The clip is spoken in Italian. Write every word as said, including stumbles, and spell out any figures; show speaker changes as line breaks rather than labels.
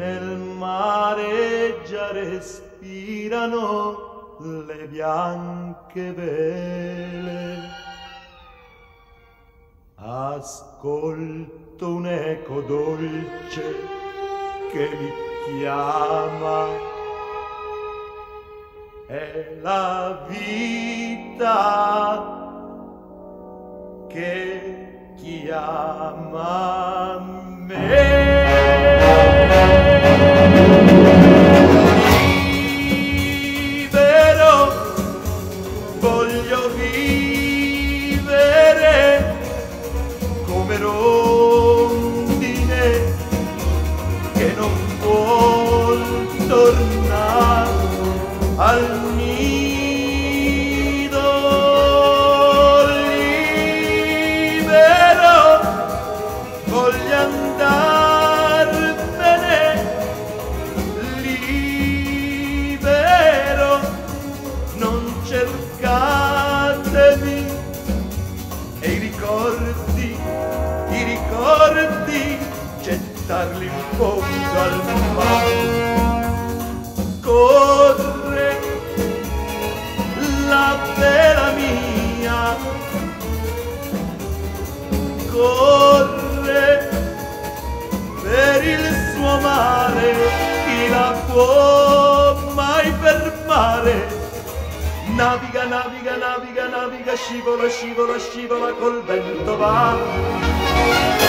nel mare già respirano le bianche vele. Ascolto un eco dolce che mi chiama, è la vita che chiama me. Voglio vivere come rondine che non vuol tornare al nido. Libero voglio andarmene, libero non cercatemi, e i ricordi, i ricordi, gettarli in fondo al mare. Corre la vela mia, corre per il suo mare, chi la può mai fermare? Naviga, naviga, naviga, naviga, scivola, scivola, scivola, col vento va.